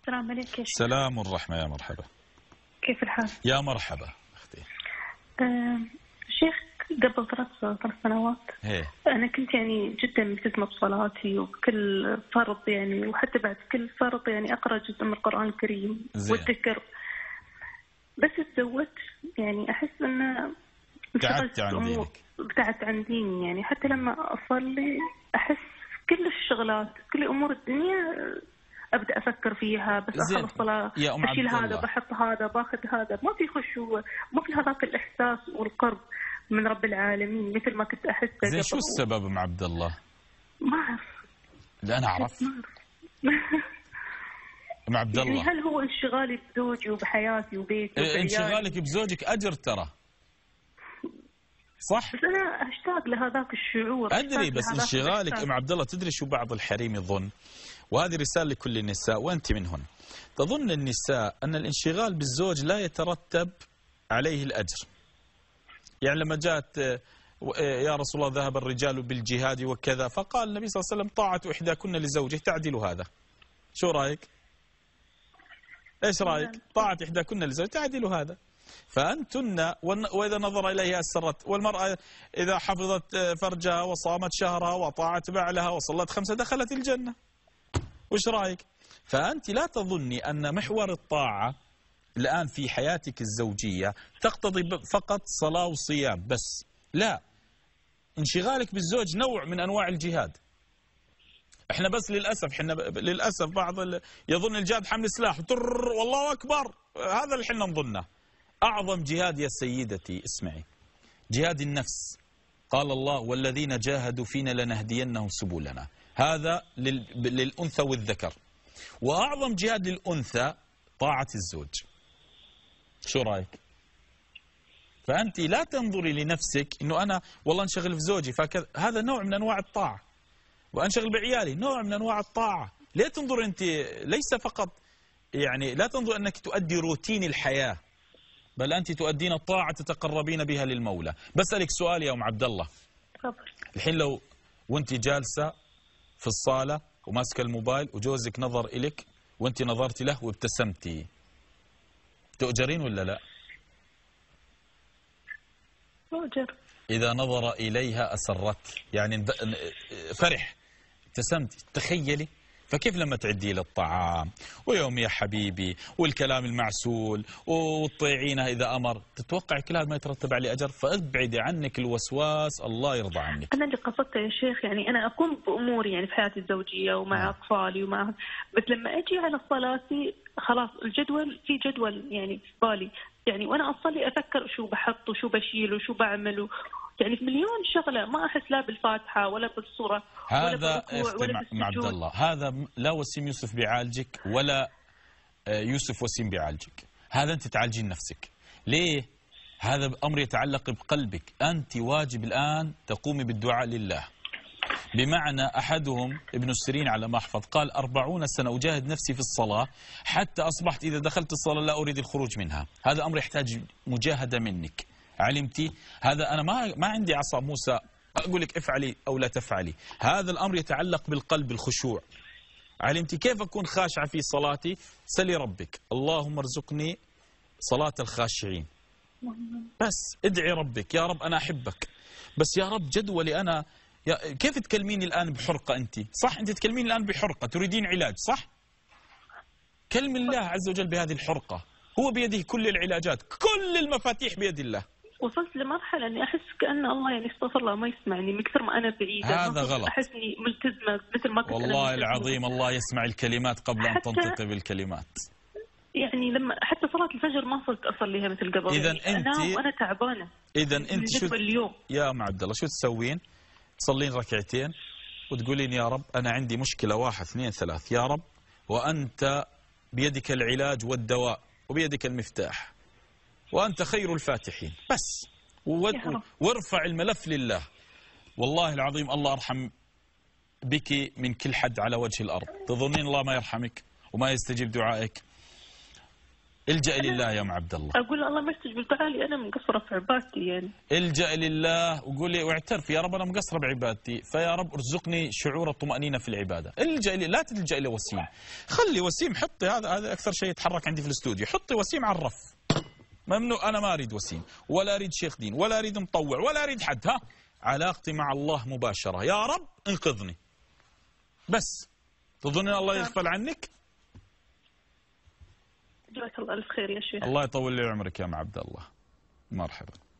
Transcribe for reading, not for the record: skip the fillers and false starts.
السلام عليك يا شيخ. سلام الرحمة، يا مرحبا. كيف الحال؟ يا مرحبا أختي. شيخ، قبل ثلاث سنوات هي. أنا كنت يعني جدا ملتزمة بصلاتي وكل فرض يعني، وحتى بعد كل فرض يعني أقرأ جزء من القرآن الكريم والذكر. بس تزوجت يعني أحس أن ابتعدت عن دينك. ابتعدت عن ديني يعني، حتى لما أصلي أحس كل الشغلات كل أمور الدنيا أبدأ أفكر فيها، بس أخلص صلاة أشيل هذا بحط هذا باخذ هذا، ما في خشوع، ما في هذاك الإحساس والقرب من رب العالمين مثل ما كنت أحس. زين شو السبب أم عبد الله؟ ما أعرف. لا أنا أعرف. أم عبد الله يعني هل هو انشغالي بزوجي وبحياتي وبيتي وبعيالي؟ انشغالك بزوجك أجر ترى، صح؟ بس أنا أشتاق لهذاك الشعور. أدري، بس انشغالك أم عبد الله، تدري شو بعض الحريم يظن؟ وهذه رسالة لكل النساء وأنت منهن. تظن النساء أن الانشغال بالزوج لا يترتب عليه الأجر. يعني لما جاءت يا رسول الله ذهب الرجال بالجهاد وكذا، فقال النبي صلى الله عليه وسلم طاعة إحداكن لزوجه تعدل هذا. شو رأيك؟ إيش رأيك؟ طاعة إحداكن لزوجه تعدل هذا. فأنتن وإذا نظر إليها أسرت، والمرأة إذا حفظت فرجها وصامت شهرها وطاعت بعلها وصلت 5 دخلت الجنة. وش رأيك؟ فأنت لا تظني أن محور الطاعة الآن في حياتك الزوجية تقتضي فقط صلاة وصيام بس، لا، انشغالك بالزوج نوع من أنواع الجهاد. احنا بس للأسف بعض يظن الجهاد حمل سلاح والله أكبر، هذا اللي احنا نظنه. أعظم جهاد يا سيدتي اسمعي، جهاد النفس. قال الله والذين جاهدوا فينا لنهدينهم سبلنا، هذا للأنثى والذكر. وأعظم جهاد للأنثى طاعة الزوج. شو رأيك؟ فأنت لا تنظري لنفسك إنه أنا والله انشغل في زوجي فكذا، هذا نوع من أنواع الطاعة. وأنشغل بعيالي نوع من أنواع الطاعة. لا تنظر أنت، ليس فقط يعني لا تنظر أنك تؤدي روتين الحياة، بل أنت تؤدين الطاعة تتقربين بها للمولى. بسألك سؤال يا أم عبد الله. الحين لو وأنت جالسة في الصالة وماسكة الموبايل وجوزك نظر إليك وأنت نظرتي له وابتسمتي، تؤجرين ولا لا؟ أؤجر. إذا نظر إليها أسرت، يعني فرح، ابتسمت، تخيلي. فكيف لما تعدي له الطعام ويوم يا حبيبي والكلام المعسول وتطيعينه إذا أمر، تتوقع كل هذا ما يترتب عليه أجر؟ فابعدي عنك الوسواس، الله يرضى عنك. أنا اللي قصدته يا شيخ يعني أنا أقوم بأموري يعني في حياتي الزوجية ومع أطفالي بس لما أجي على صلاتي خلاص الجدول في جدول يعني في بالي يعني، وأنا أصلي أفكر شو بحط وشو بشيل وشو بعمل يعني في مليون شغلة، ما أحس لا بالفاتحة ولا بالصورة ولا بالركوع ولا بالسجود. مع عبد الله، هذا لا وسيم يوسف بيعالجك ولا يوسف وسيم بيعالجك، هذا أنت تعالجين نفسك. ليه؟ هذا أمر يتعلق بقلبك. أنت واجب الآن تقومي بالدعاء لله. بمعنى أحدهم ابن السيرين على ما أحفظ قال 40 سنة أجاهد نفسي في الصلاة حتى أصبحت إذا دخلت الصلاة لا أريد الخروج منها. هذا أمر يحتاج مجاهدة منك، علمتي؟ هذا أنا ما عندي عصا موسى أقول لك افعلي أو لا تفعلي، هذا الأمر يتعلق بالقلب، الخشوع. علمتي كيف أكون خاشعة في صلاتي؟ سلي ربك اللهم ارزقني صلاة الخاشعين، بس ادعي ربك يا رب أنا أحبك، بس يا رب جدولي أنا كيف تكلميني الآن بحرقة؟ أنت صح، أنت تكلميني الآن بحرقة تريدين علاج، صح؟ كلم الله عز وجل بهذه الحرقة، هو بيده كل العلاجات، كل المفاتيح بيد الله. وصلت لمرحلة أني أحس كأن الله يعني استغفر الله ما يسمعني من كثر ما أنا بعيدة. هذا غلط. أحس إني ملتزمة مثل ما كنت والله العظيم الله يسمع الكلمات قبل أن تنطقي بالكلمات. يعني لما حتى صلاة الفجر ما صرت أصليها مثل قبل. إذا يعني أنت وأنا تعبانة. إذا أنت شو اليوم يا أم عبد الله شو تسوين؟ تصلين ركعتين وتقولين يا رب أنا عندي مشكلة 1 2 3 يا رب، وأنت بيدك العلاج والدواء وبيدك المفتاح وأنت خير الفاتحين، بس وارفع الملف لله. والله العظيم الله أرحم بك من كل حد على وجه الأرض. تظنين الله ما يرحمك وما يستجيب دعائك؟ الجأ لله يا ام عبد الله. اقول الله ما يستجيب دعائي، انا مقصره في عبادتي يعني. الجأ لله وقولي واعترف يا رب انا مقصره بعبادتي، فيا رب ارزقني شعور الطمأنينة في العباده. الجأ لا تلجأ لوسيم. خلي وسيم، حطي هذا اكثر شيء يتحرك عندي في الاستوديو، حطي وسيم على الرف. ممنوع، انا ما اريد وسيم ولا اريد شيخ دين ولا اريد مطوع ولا اريد حد. ها، علاقتي مع الله مباشره، يا رب انقذني بس. تظن الله يغفل عنك؟ جزاك الله الف خير يا شيخ. الله يطول لي عمرك يا ام عبد الله. مرحبا.